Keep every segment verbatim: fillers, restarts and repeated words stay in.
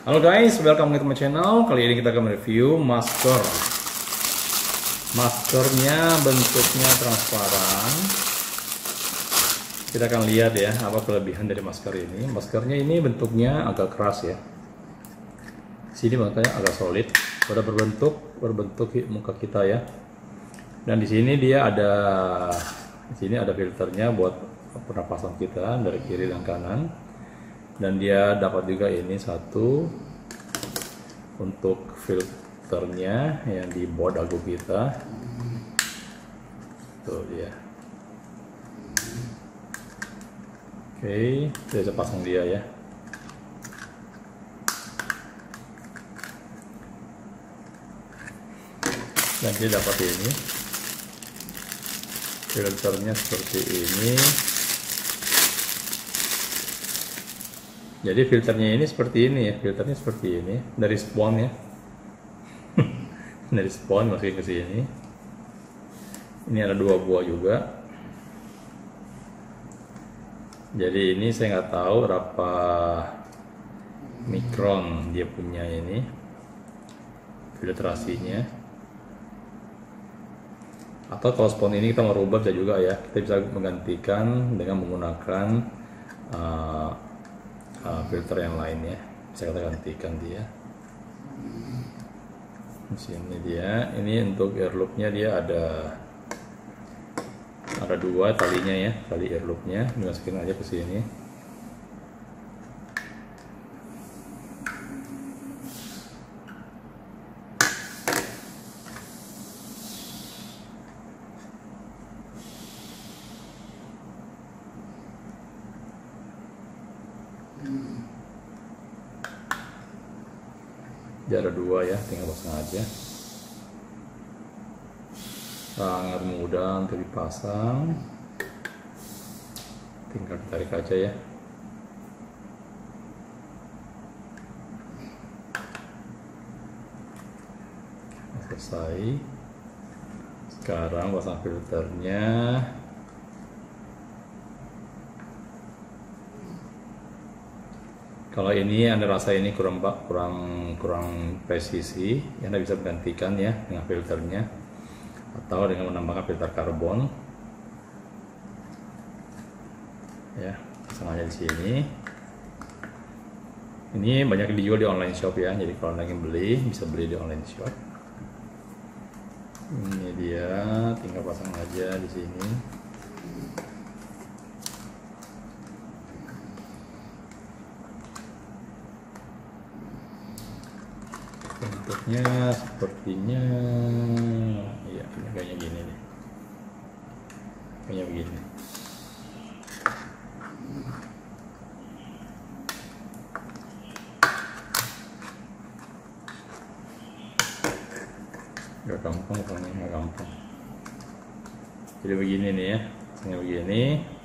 Halo guys, welcome to my channel. Kali ini kita akan review masker. Maskernya bentuknya transparan. Kita akan lihat ya apa kelebihan dari masker ini. Maskernya ini bentuknya agak keras ya. Sini makanya agak solid. Pada berbentuk berbentuk muka kita ya. Dan di sini dia ada di sini ada filternya buat pernapasan kita dari kiri dan kanan. Dan dia dapat juga ini satu untuk filternya yang di bawah dagu kita. Tuh dia. Oke, saya bisa pasang dia ya. Dan dia dapat ini filternya seperti ini. Jadi filternya ini seperti ini ya, filternya seperti ini dari spons ya, dari spons masukin ke sini. Ini ada dua buah juga. Jadi ini saya nggak tahu berapa mikron dia punya ini filtrasinya. Atau kalau spons ini kita mau rubah bisa juga ya, kita bisa menggantikan dengan menggunakan uh, Uh, filter yang lainnya, bisa kita gantikan dia. Di sini dia, ini untuk air loopnya dia ada ada dua talinya ya, tali air loopnya, dimasukin aja ke sini. Dia ada dua ya, tinggal pasang aja. Sangat mudah untuk dipasang. Tinggal ditarik aja ya. Selesai. Sekarang pasang filternya. Kalau ini Anda rasa ini kurang kurang kurang presisi, ya Anda bisa menggantikan ya dengan filternya atau dengan menambahkan filter karbon. Ya, pasang aja di sini. Ini banyak dijual di online shop ya, jadi kalau Anda ingin beli bisa beli di online shop. Ini dia, tinggal pasang aja di sini. Bentuknya sepertinya ya kayaknya gini nih, kayaknya begini. Gak gampang, pokoknya gak gampang. Jadi begini nih ya, kayak begini.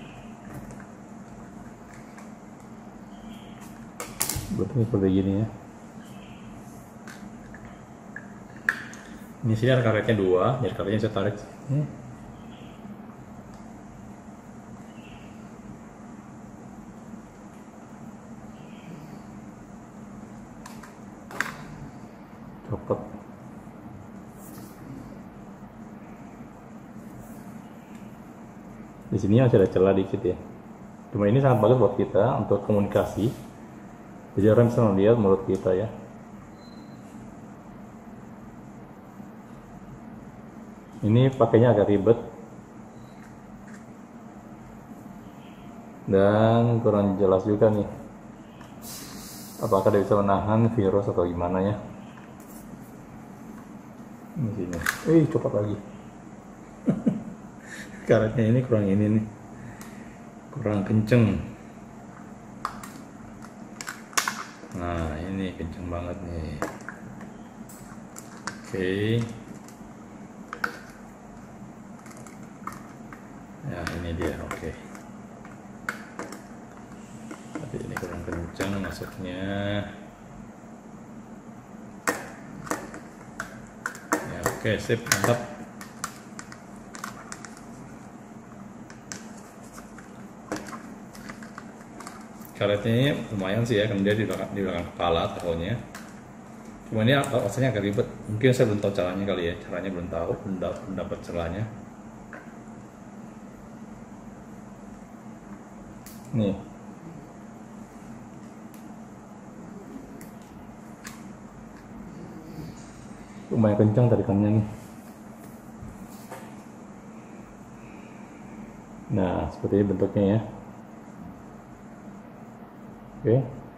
Bentuknya seperti gini ya. Ini sini ada karetnya dua, jadi karetnya saya tarik sini. Copot. Di sini masih ada celah dikit ya. Cuma ini sangat bagus buat kita untuk komunikasi. Jadi orang bisa melihat mulut kita ya. Ini pakainya agak ribet dan kurang jelas juga nih apakah dia bisa menahan virus atau gimana ya. Di sini, eh cepat lagi. Karetnya ini kurang ini nih, kurang kenceng. Nah ini kenceng banget nih. Oke. Okay. Ya ini dia, oke. Okay. Tapi ini kurang kencang masuknya. Ya oke, okay, sip, mantap. karetnya ini lumayan sih ya, kan dia di belakang, di belakang kepala taruhnya. Cuma ini rasanya agak ribet, mungkin saya belum tahu caranya kali ya, caranya belum tahu, belum dapat celahnya. Nih, lumayan kencang tarikannya nih. Nah, seperti ini bentuknya ya. Oke.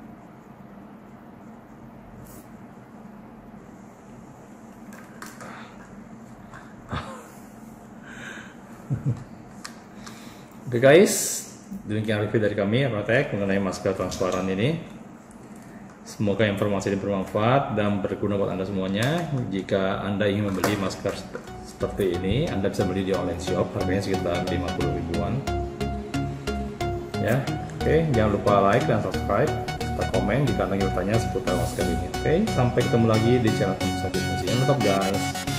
Oke guys, demikian review dari kami Aprotek mengenai masker transparan ini. Semoga informasi ini bermanfaat dan berguna buat Anda semuanya. Jika Anda ingin membeli masker seperti ini, Anda bisa beli di online shop, harganya sekitar lima puluh ribuan. Ya, oke, jangan lupa like dan subscribe serta komen jika Anda ingin bertanya seputar masker ini. Oke, sampai ketemu lagi di channel selanjutnya. Tetap guys.